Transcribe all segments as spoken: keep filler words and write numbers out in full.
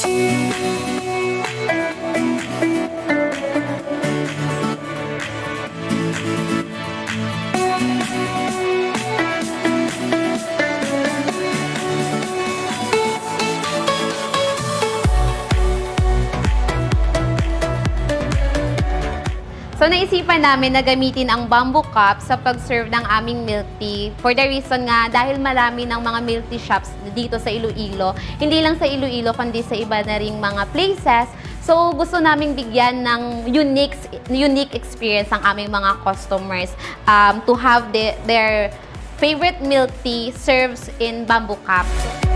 So, naisipan namin na gamitin ang bamboo cup sa pag-serve ng aming milk tea. For the reason nga, dahil marami ng mga milk tea shops dito sa Iloilo, hindi lang sa Iloilo, kundi sa iba na ring mga places. So, gusto naming bigyan ng unique, unique experience ang aming mga customers um, to have the, their favorite milk tea serves in bamboo cups.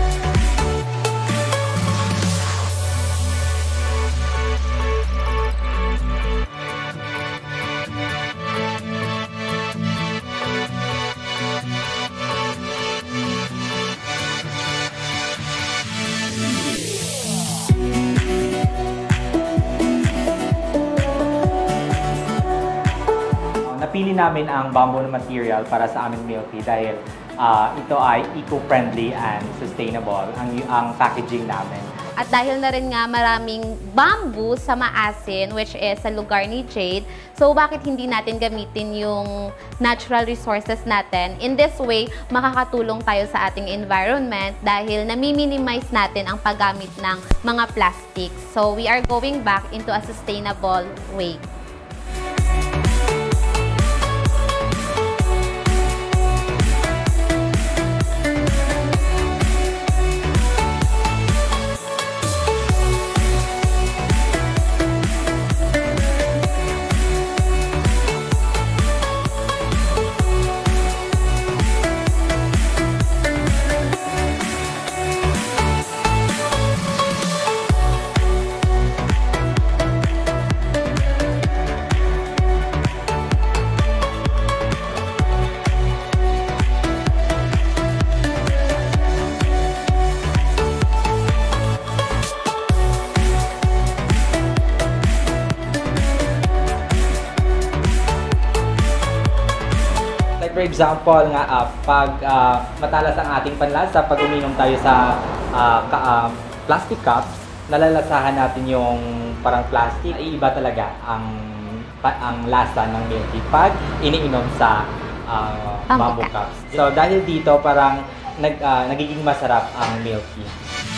Napili namin ang bamboo na material para sa aming milk tea dahil uh, ito ay eco-friendly and sustainable ang, ang packaging namin. At dahil na rin nga maraming bamboo sa Maasin, which is sa lugar ni Jade, so bakit hindi natin gamitin yung natural resources natin? In this way, makakatulong tayo sa ating environment dahil nami-minimize natin ang paggamit ng mga plastics. So we are going back into a sustainable way. For example, nga, uh, pag uh, matalas ang ating panlasa, pag uminom tayo sa uh, ka, uh, plastic cups, nalalasahan natin yung parang plastic. Iiba talaga ang, ang lasa ng milk tea pag iniinom sa uh, bamboo cups. So dahil dito, parang nag, uh, nagiging masarap ang milk tea.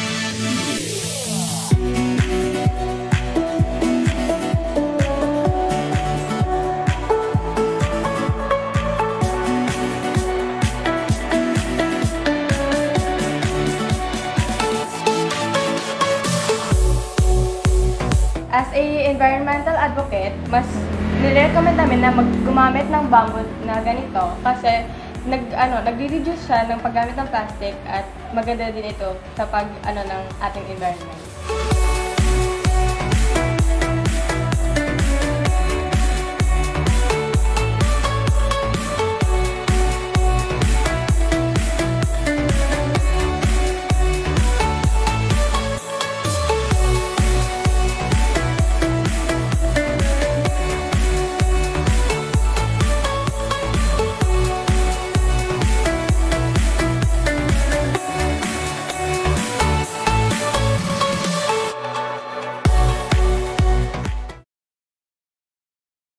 As a environmental advocate, mas nire-recommend namin na mag-gumamit ng bamboo na ganito kasi nag ano nagre-reduce siya ng paggamit ng plastic at maganda din ito sa pag ano ng ating environment.